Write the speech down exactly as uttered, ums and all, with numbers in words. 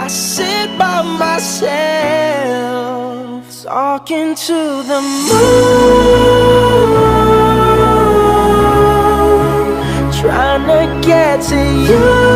sit by myself, talking to the moon, trying to get to you.